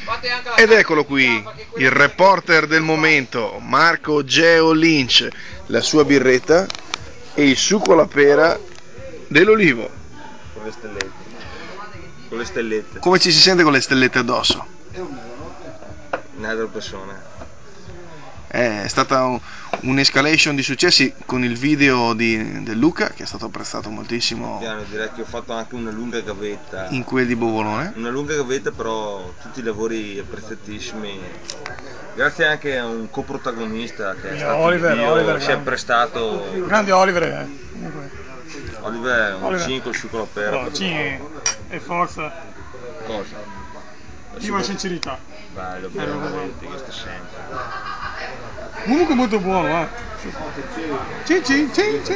Ed eccolo qui, il reporter del momento, Marco Geo Lynch, la sua birretta e il succo alla pera dell'Olivo. Con le stellette. Con le stellette. Come ci si sente con le stellette addosso? Un'altra persona. È stata un'escalation di successi con il video del Luca, che è stato apprezzato moltissimo. Piano, direi che ho fatto anche una lunga gavetta. In quel di Bovolone. Una lunga gavetta, però tutti i lavori apprezzatissimi. Grazie anche a un coprotagonista che è stato Oliver, si è prestato. Grande Oliver, Oliver è un 5 il succo alla pera. No, e forza. Cosa? Viva la sincerità. Bello, questo sempre. Comunque molto buono, Cin.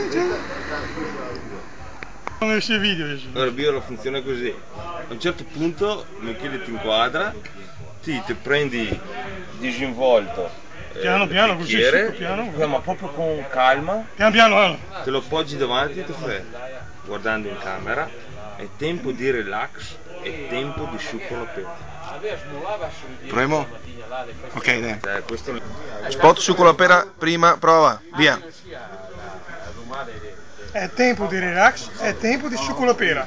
Non esce il video. Allora il video funziona così. A un certo punto Michele ti inquadra, ti prendi disinvolto piano così, piano, ma proprio con calma, piano. Te lo appoggi davanti e ti fai, guardando in camera, è tempo di relax, è tempo di succo alla pera. Proviamo? Ok, dai. Questo... Spot succo alla pera, prima prova, via. È tempo di relax, è tempo di succo alla pera.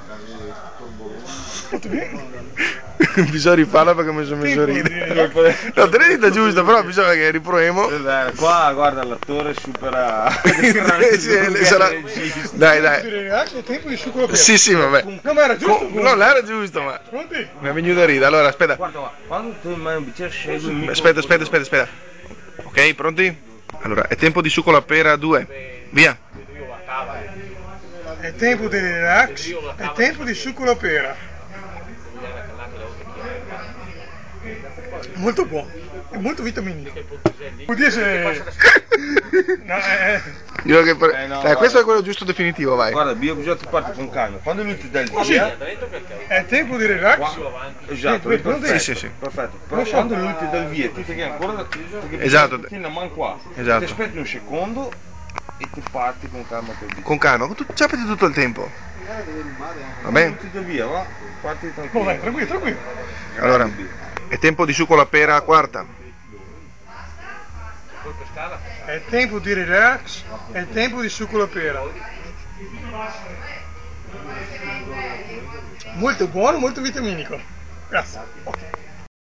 Fatto bene? Bisogna rifarla perché mi sono messo a ridere. No, te l'hai detta giusta, però bisogna che riproviamo. Qua guarda, l'attore supera. Dai. È tempo di succo alla pera. Sì, vabbè. No, ma era giusto. No, era giusto, ma. Pronti? Mi è venuto a ridere. Allora, aspetta. Guarda, quando tu mai un bicchiere scegli. Aspetta. Ok, pronti? Allora, è tempo di succo alla pera 2. Via. È tempo di relax, è tempo di succo alla pera. Molto buono, è molto vitaminico. Vuol dire se... Questo è quello giusto definitivo, vai. Guarda, bisogna parte con calma. Quando lui ti dà il via, è tempo di relax. Esatto, sì. Perfetto. Però quando lui ti dà il via, tu ti ancora esatto. tieni la mano qua. Esatto. Ti aspetti un secondo e ti parti con calma per via. Con calma, tu ciapati tutto il tempo. Va bene? Ti dà via, va? Parti tranquillo. Vai, tranquillo. Allora, è tempo di succo alla pera quarta. È tempo di relax, è tempo di succo alla pera. Molto buono, molto vitaminico. Grazie.